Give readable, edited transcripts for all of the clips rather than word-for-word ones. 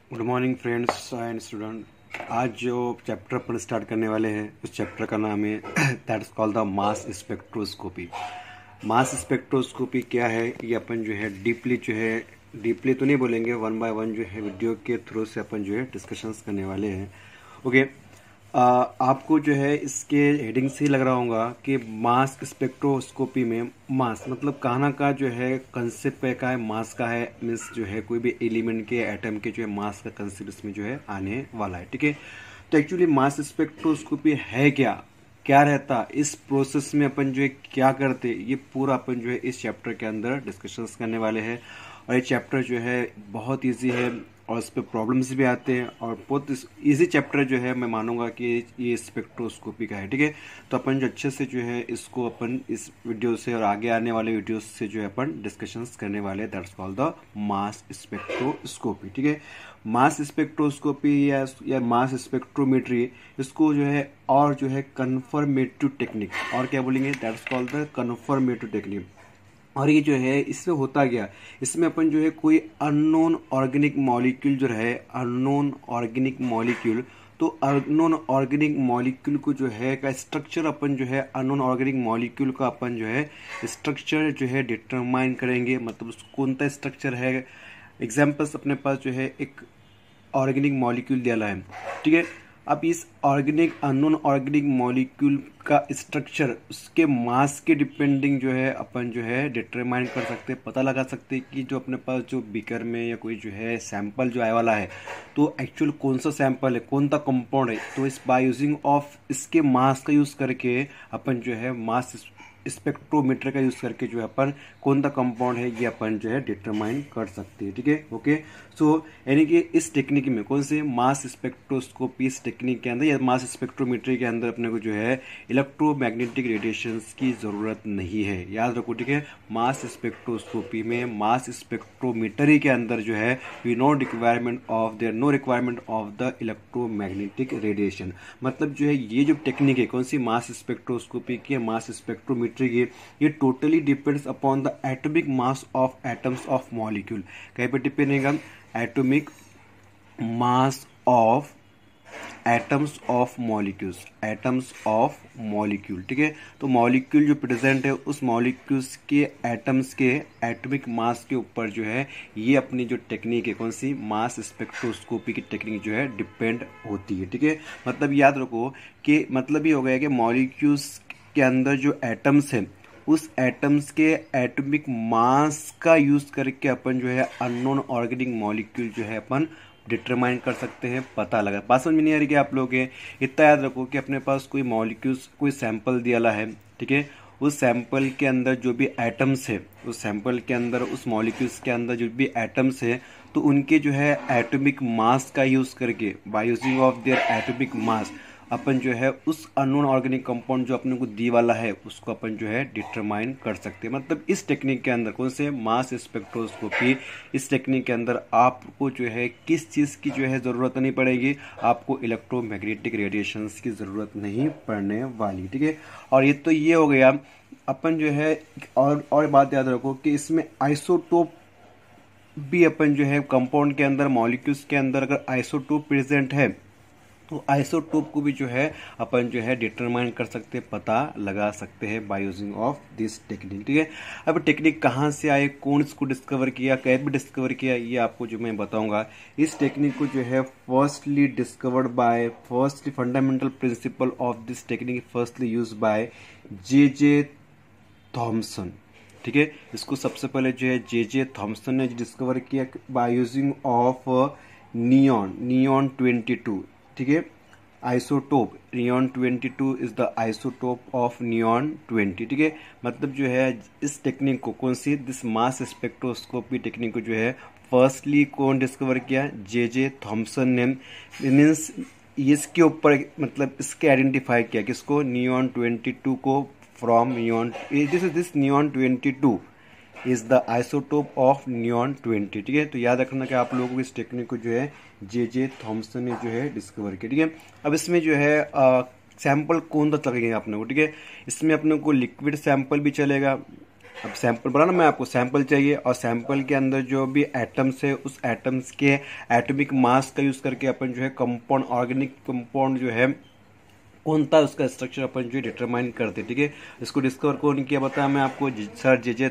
Good morning friends and student. आज जो chapter अपन start करने वाले हैं उस चैप्टर का नाम है that is called the mass spectroscopy. Mass spectroscopy क्या है ये अपन जो है डीपली तो नहीं बोलेंगे, वन बाय वन जो है वीडियो के थ्रू से अपन जो है डिस्कशंस करने वाले हैं। ओके। आपको जो है इसके हेडिंग से ही लग रहा होगा कि मास स्पेक्ट्रोस्कोपी में मास मतलब कहना का जो है कंसेप्ट का है, मास का है, मीन्स जो है कोई भी एलिमेंट के एटम के जो है मास का कंसेप्ट इसमें जो है आने वाला है। ठीक है। तो एक्चुअली मास स्पेक्ट्रोस्कोपी है क्या, क्या रहता इस प्रोसेस में, अपन जो है क्या करते, ये पूरा अपन जो है इस चैप्टर के अंदर डिस्कशंस करने वाले हैं। और ये चैप्टर जो है बहुत इजी है और इस पर प्रॉब्लम्स भी आते हैं और बहुत इजी चैप्टर जो है मैं मानूंगा कि ये स्पेक्ट्रोस्कोपी का है। ठीक है। तो अपन जो अच्छे से जो है इसको अपन इस वीडियो से और आगे आने वाले वीडियो से जो है अपन डिस्कशंस करने वाले हैं। That's called the mass spectroscopy. ठीक है। मास स्पेक्ट्रोस्कोपी या मास स्पेक्ट्रोमेट्री, इसको जो है और जो है कन्फर्मेटिव टेक्निक, और क्या बोलेंगे, that's called the confirmative technique. और ये जो है इससे होता गया, इसमें अपन जो है कोई अननोन ऑर्गेनिक मॉलिक्यूल जो है अननोन ऑर्गेनिक मॉलिक्यूल, तो अननोन ऑर्गेनिक मॉलिक्यूल को जो है का स्ट्रक्चर अपन जो है अननोन ऑर्गेनिक मॉलिक्यूल का अपन जो है स्ट्रक्चर जो है डिटरमाइन करेंगे। मतलब उसको कौन सा स्ट्रक्चर है। एग्जाम्पल्स अपने पास जो है एक ऑर्गेनिक मॉलिक्यूल दिया है। ठीक है। अब इस ऑर्गेनिक अननोन ऑर्गेनिक मॉलिक्यूल का स्ट्रक्चर उसके मास के डिपेंडिंग जो है अपन जो है डिटरमाइन कर सकते हैं, पता लगा सकते हैं कि जो अपने पास जो बीकर में या कोई जो है सैंपल जो आने वाला है तो एक्चुअल कौन सा सैंपल है, कौन सा कंपाउंड है। तो इस बाय यूजिंग ऑफ इसके मास का यूज़ करके अपन जो है मास स्पेक्ट्रोमीटर का यूज करके जो है अपन कौन सा कंपाउंड है ये अपन जो है डिटरमाइन कर सकते हैं। ठीक है। ओके। सो यानी कि इस टेक्निक में कौन से मास स्पेक्ट्रोस्कोपी, इस टेक्निक के अंदर या मास स्पेक्ट्रोमेट्री के अंदर अपने को जो है इलेक्ट्रोमैग्नेटिक रेडिएशंस की ज़रूरत नहीं है, याद रखो। ठीक है। मास स्पेक्ट्रोस्कोपी में मास स्पेक्ट्रोमेट्री के अंदर जो है no requirement of the electromagnetic radiation. मतलब जो है ये जो टेक्निक है कौन सी, मास स्पेक्ट्रोस्कोपी की, मास स्पेक्ट्रोमेट्री की, ये totally depends upon the atomic mass of atoms of molecule. कहीं पर डिपेंड रहेगा, atomic mass of atoms of molecules, atoms of molecule. ठीक है। तो मॉलिक्यूल जो प्रेजेंट है उस मॉलिक्यूल्स के एटम्स के एटॉमिक मास के ऊपर जो है ये अपनी जो टेक्निक है कौन सी, मास स्पेक्ट्रोस्कोपी की टेक्निक जो है डिपेंड होती है। ठीक है। मतलब याद रखो कि मतलब ये हो गया कि मॉलिक्यूल्स के अंदर जो एटम्स है उस एटम्स के एटॉमिक मास का यूज करके अपन जो है अननोन ऑर्गेनिक मॉलिक्यूल जो है अपन डिटरमाइन कर सकते हैं, पता लगा। बात समझ में नहीं आ रही कि आप लोग इतना याद रखो कि अपने पास कोई मॉलिक्यूल्स कोई सैंपल दिया है। ठीक है। उस सैंपल के अंदर जो भी एटम्स है, उस सैंपल के अंदर उस मॉलिक्यूल्स के अंदर जो भी एटम्स है तो उनके जो है एटॉमिक मास का यूज करके by using of their atomic mass अपन जो है उस अननोन ऑर्गेनिक कंपाउंड जो अपने को दी वाला है उसको अपन जो है डिटरमाइन कर सकते हैं। मतलब इस टेक्निक के अंदर कौन से, मास स्पेक्ट्रोस्कोपी, इस टेक्निक के अंदर आपको जो है किस चीज़ की जो है ज़रूरत नहीं पड़ेगी, आपको इलेक्ट्रोमैग्नेटिक रेडिएशंस की ज़रूरत नहीं पड़ने वाली। ठीक है। और ये तो ये हो गया अपन जो है, और बात याद रखो कि इसमें आइसोटोप भी अपन जो है कंपाउंड के अंदर, मॉलिक्यूल्स के अंदर अगर आइसोटोप प्रेजेंट है तो आइसोटोप को भी जो है अपन जो है डिटरमाइन कर सकते हैं, पता लगा सकते हैं by using of this technique. ठीक है। अब टेक्निक कहाँ से आए, कौन इसको डिस्कवर किया, कैसे डिस्कवर किया, ये आपको जो मैं बताऊंगा। इस टेक्निक को जो है firstly fundamental principle of this technique firstly use by J Thomson. ठीक है। इसको सबसे पहले जो है जे थॉमसन ने डिस्कवर किया बाय यूजिंग ऑफ नियॉन 22। ठीक है। Isotope neon 22 is the isotope of neon 20। ठीक है। मतलब जो है इस टेक्निक को कौन सी, दिस मास स्पेक्ट्रोस्कोपी टेक्निक को जो है फर्स्टली कौन डिस्कवर किया, जे थॉमसन ने। मीन्स इसके ऊपर मतलब इसके आइडेंटिफाई किया किसको, नियॉन 22 को, from neon, this neon 22 is the isotope of neon 20। ठीक है। तो याद रखना कि आप लोगों को इस टेक्निक को जो है जे थॉमसन ने जो है डिस्कवर किया। ठीक है। अब इसमें जो है सैंपल कौन सा चलेगा अपने को। ठीक है। इसमें अपने को लिक्विड सैंपल भी चलेगा, अब सैंपल बोला ना मैं आपको, सैंपल चाहिए और सैंपल के अंदर जो भी एटम्स है उस एटम्स के एटॉमिक मास का यूज़ करके अपन जो है कंपाउंड, ऑर्गेनिक कंपाउंड जो है कौन था उसका स्ट्रक्चर अपन जो डिटरमाइन करते, ठीक है। इसको डिस्कवर कौन किया बताया मैं आपको, सर जे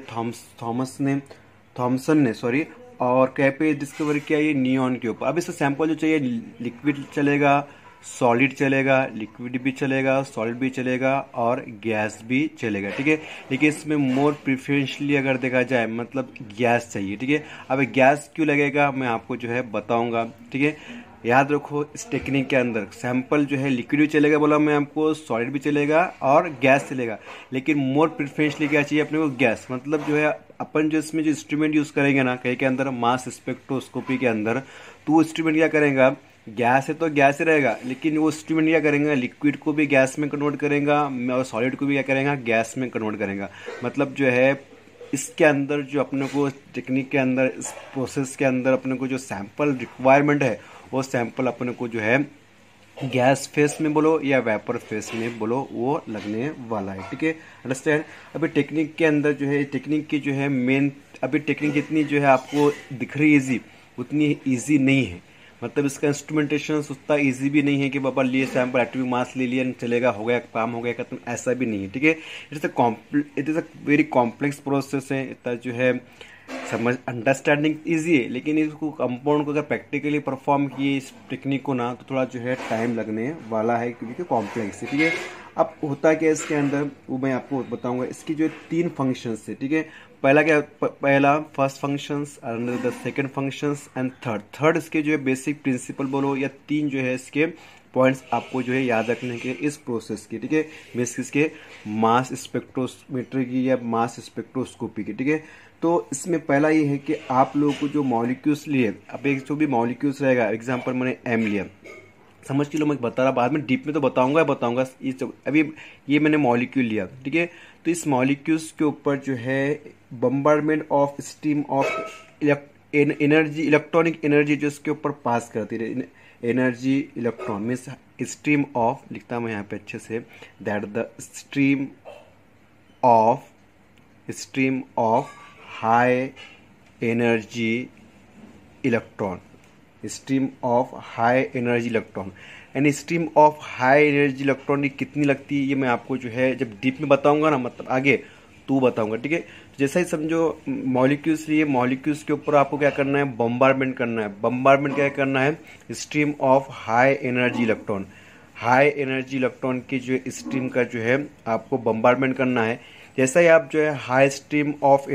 थॉमसन ने सॉरी, और क्या पे डिस्कवर किया, ये नियॉन के ऊपर। अब इसका सैंपल जो चाहिए, लिक्विड चलेगा, सॉलिड चलेगा, लिक्विड भी चलेगा, सॉलिड भी चलेगा और गैस भी चलेगा, ठीक है। लेकिन इसमें मोर प्रिफरेंशली अगर देखा जाए मतलब गैस चाहिए, ठीक है। अब गैस क्यों लगेगा मैं आपको जो है बताऊंगा, ठीक है। याद रखो इस टेक्निक के अंदर सैंपल जो है लिक्विड भी चलेगा बोला मैं आपको, सॉलिड भी चलेगा और गैस चलेगा, लेकिन मोर प्रिफरेंशली क्या चाहिए अपने को, गैस। मतलब जो है अपन जो इसमें जो इंस्ट्रूमेंट यूज करेंगे ना कहीं के अंदर मास स्पेक्ट्रोस्कोपी के अंदर, तो वो इंस्ट्रूमेंट क्या करेगा, गैस है तो गैस ही रहेगा, लेकिन वो इंस्ट्रूमेंट क्या करेंगे, लिक्विड को भी गैस में कन्वर्ट करेगा और सॉलिड को भी क्या करेगा, गैस में कन्वर्ट करेगा। मतलब जो है इसके अंदर जो अपने को टेक्निक के अंदर, इस प्रोसेस के अंदर अपने को जो सैंपल रिक्वायरमेंट है वो सैंपल अपने को जो है गैस फेस में बोलो या वेपर फेस में बोलो वो लगने वाला है, ठीक है। अंडरस्टैंड। अभी टेक्निक के अंदर जो है, टेक्निक की जो है मेन, अभी टेक्निक जितनी जो है आपको दिख रही इजी, उतनी इजी नहीं है। मतलब इसका इंस्ट्रूमेंटेशन उतना इजी भी नहीं है कि बाबा लिए सैंपल एटॉमिक मास ले लिया चलेगा, हो गया काम, हो गया खत्म, ऐसा भी नहीं है, ठीक है। It is a very complex process है। इतना जो है समझ अंडरस्टैंडिंग इजी है, लेकिन इसको कंपाउंड को अगर प्रैक्टिकली परफॉर्म किए इस टेक्निक को ना, तो थोड़ा जो है टाइम लगने वाला है क्योंकि कॉम्प्लेक्स है, ठीक है। अब होता क्या है इसके अंदर वो मैं आपको बताऊंगा। इसकी जो 3 फंक्शंस है, ठीक है। पहला क्या, पहला first functions, the second functions and third इसके जो है बेसिक प्रिंसिपल बोलो या 3 जो है इसके पॉइंट्स आपको जो है याद रखने के इस प्रोसेस की, ठीक है। मीन्स इसके मास स्पेक्ट्रोमीटर की या मास स्पेक्ट्रोस्कोपी की, ठीक है। तो इसमें पहला ये है कि आप लोगों को जो मॉलिक्यूल्स लिए, अब एक जो भी मॉलिक्यूल्स रहेगा, एग्जांपल मैंने एम लिया, समझ के लो, मैं बता रहा, बाद में डीप में तो बताऊंगा ये अभी ये मैंने मॉलिक्यूल लिया, ठीक है। तो इस मॉलिक्यूल्स के ऊपर जो है bombardment of stream of energy, electronic energy जो इसके ऊपर पास करती है, energy electron means stream of, लिखता मैं यहाँ पे अच्छे से, that the stream of high energy electron, stream of high energy electron. And stream of high energy electron की कितनी लगती है ये मैं आपको जो है जब डीप में बताऊंगा ना, मतलब आगे तो बताऊंगा, ठीक है। जैसा ही समझो मॉलिक्यूल्स लिए, मॉलिक्यूल्स के ऊपर आपको क्या करना है, बम्बार्डमेंट करना है। बम्बार्डमेंट क्या करना है, stream of high energy electron, high energy electron की जो स्ट्रीम का जो है आपको बम्बार्डमेंट करना है। जैसा ही आप जो है high stream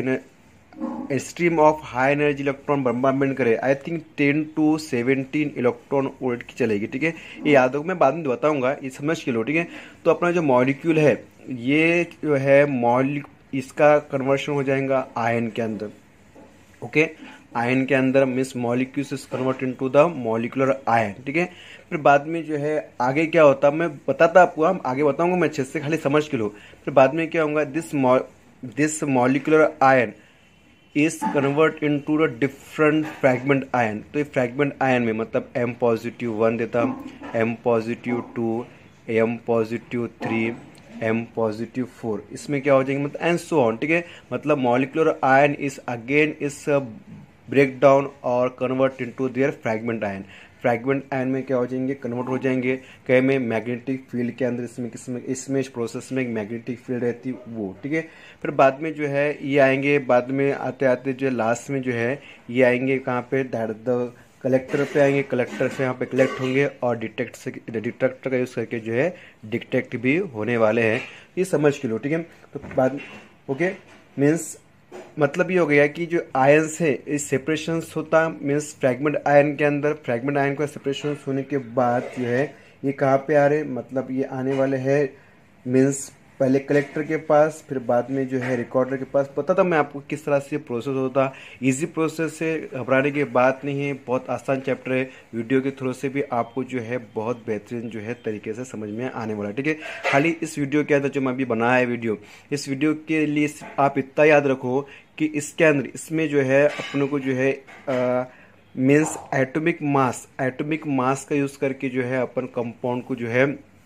of high energy electron bombardment करे, I think 10 to 17 electron volt की चलेगी, ठीक है। ये याद रखो, मैं बाद में बताऊंगा, ये समझ के लो, ठीक है। तो अपना जो मॉलिक्यूल है ये जो है इसका कन्वर्शन हो जाएगा आयन के अंदर, ओके। आयन के अंदर means molecules is convert into the molecular ion, ठीक है। फिर बाद में जो है आगे क्या होता है मैं बताता आपको, हम आगे बताऊंगा मैं अच्छे से, खाली समझ के लो। फिर बाद में क्या होगा, this molecular ion is convert into the different fragment ion. तो ये फ्रैगमेंट आयन में मतलब M पॉजिटिव 1 देता, M positive 2, M positive 3, M positive 4, इसमें क्या हो जाएंगे मतलब एंड सो ऑन, ठीक है। मतलब molecular ion is again is break down और convert into their fragment ion. Fragment ion में क्या हो जाएंगे, कन्वर्ट हो जाएंगे कहीं में मैग्नेटिक फील्ड के अंदर, इसमें इस प्रोसेस में एक मैग्नेटिक फील्ड रहती है वो, ठीक है। फिर बाद में जो है ये आएंगे, बाद में आते आते जो लास्ट में जो है ये आएंगे कहाँ पे, द कलेक्टर पे आएंगे, कलेक्टर से यहाँ पे कलेक्ट होंगे और डिटेक्टर का यूज़ करके जो है डिटेक्ट भी होने वाले हैं, ये समझ के लो, ठीक है। तो बाद ओके मीन्स मतलब ये हो गया कि जो आयन्स है इस सेपरेशंस होता मीन्स फ्रैगमेंट आयन के अंदर, फ्रैगमेंट आयन का सेपरेशन होने के बाद जो है ये कहाँ पे आ रहे, मतलब ये आने वाले हैं मीन्स पहले कलेक्टर के पास, फिर बाद में जो है रिकॉर्डर के पास। पता था मैं आपको किस तरह से प्रोसेस होता, इजी प्रोसेस है, घबराने की बात नहीं है, बहुत आसान चैप्टर है। वीडियो के थ्रू से भी आपको जो है बहुत बेहतरीन जो है तरीके से समझ में आने वाला है, ठीक है। खाली इस वीडियो के अंदर जो मैं अभी बनाया है वीडियो, इस वीडियो के लिए आप इतना याद रखो कि इसके अंदर इसमें जो है अपने को जो है मीन्स एटॉमिक मास का यूज़ करके जो है अपन कंपाउंड को जो है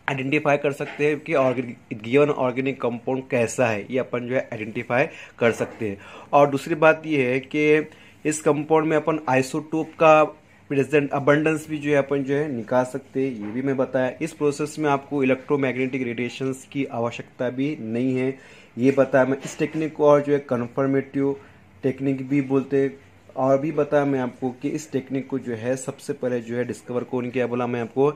आइडेंटिफाई कर सकते हैं कि गिवन ऑर्गेनिक कंपाउंड कैसा है, ये अपन जो है आइडेंटिफाई कर सकते हैं। और दूसरी बात ये है कि इस कंपाउंड में अपन आइसोटोप का प्रेजेंट अबंडेंस भी जो है अपन जो है निकाल सकते हैं, ये भी मैं बताया। इस प्रोसेस में आपको इलेक्ट्रोमैग्नेटिक रेडिएशंस की आवश्यकता भी नहीं है, ये बताया मैं। इस टेक्निक को और जो है कन्फर्मेटिव टेक्निक भी बोलते हैं। और भी बताया मैं आपको कि इस टेक्निक को जो है सबसे पहले जो है डिस्कवर कौन किया, बोला मैं आपको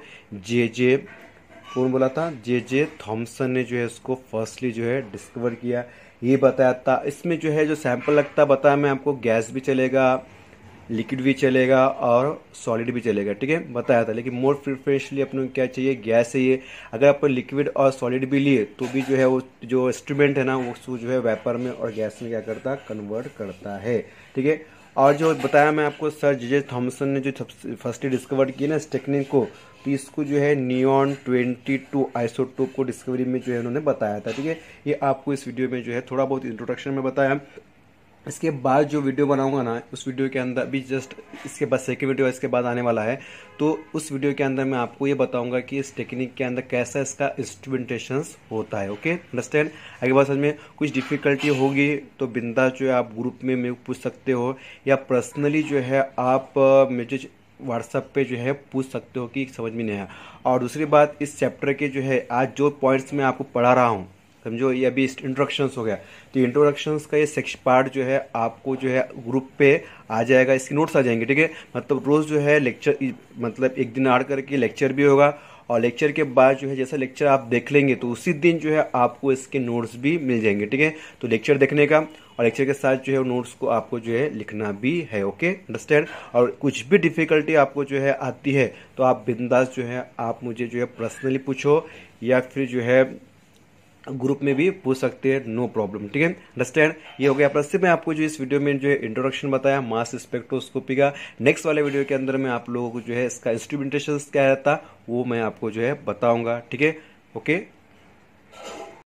कौन बोला था, जे थॉमसन ने जो है इसको फर्स्टली जो है डिस्कवर किया, ये बताया था। इसमें जो है जो सैंपल लगता बताया मैं आपको, गैस भी चलेगा, लिक्विड भी चलेगा और सॉलिड भी चलेगा, ठीक है, बताया था। लेकिन मोर प्रिफरेंशली अपने को क्या चाहिए, गैस चाहिए। अगर अपन लिक्विड और सॉलिड भी लिए तो भी जो है वो जो इंस्ट्रूमेंट है ना वो जो है वेपर में और गैस में क्या करता है, कन्वर्ट करता है, ठीक है। और जो बताया मैं आपको सर जे थॉमसन ने जो फर्स्टली डिस्कवर की ना इस टेक्निक को, तो इसको जो है नियॉन 22 आइसोटोप को डिस्कवरी में जो है उन्होंने बताया था, ठीक है। ये आपको इस वीडियो में जो है थोड़ा बहुत इंट्रोडक्शन में बताया। इसके बाद जो वीडियो बनाऊंगा ना, उस वीडियो के अंदर भी जस्ट इसके बाद सेकेंड वीडियो इसके बाद आने वाला है, तो उस वीडियो के अंदर मैं आपको ये बताऊंगा कि इस टेक्निक के अंदर कैसा इसका इंस्ट्रूमेंटेशन होता है, ओके, अंडरस्टैंड। आगे बात समझ में कुछ डिफिकल्टी होगी तो बिंदास जो है आप ग्रुप में मेरे को पूछ सकते हो, या पर्सनली जो है आप मुझे व्हाट्सएप पे जो है पूछ सकते हो कि समझ में नहीं आया। और दूसरी बात, इस चैप्टर के जो है आज जो पॉइंट्स मैं आपको पढ़ा रहा हूँ, समझो, ये अभी इंट्रोडक्शंस हो गया, तो इंट्रोडक्शंस का ये सेक्शन पार्ट जो है आपको जो है ग्रुप पे आ जाएगा, इसकी नोट्स आ जाएंगे, ठीक है। मतलब रोज जो है लेक्चर, मतलब एक दिन आड़ करके लेक्चर भी होगा, और लेक्चर के बाद जो है जैसा लेक्चर आप देख लेंगे तो उसी दिन जो है आपको इसके नोट्स भी मिल जाएंगे, ठीक है। तो लेक्चर देखने का और लेक्चर के साथ जो है नोट्स को आपको जो है लिखना भी है, ओके, अंडरस्टैंड। और कुछ भी डिफिकल्टी आपको जो है आती है तो आप बिंदास जो है आप मुझे जो है पर्सनली पूछो, या फिर जो है ग्रुप में भी पूछ सकते हैं, नो प्रॉब्लम, ठीक है, अंडरस्टैंड। ये हो गया प्लस मैं आपको जो इस वीडियो में जो है इंट्रोडक्शन बताया मास स्पेक्ट्रोस्कोपी का। नेक्स्ट वाले वीडियो के अंदर मैं आप लोगों को जो है इसका इंस्ट्रूमेंटेशन क्या रहता वो मैं आपको जो है बताऊंगा, ठीक है, ओके।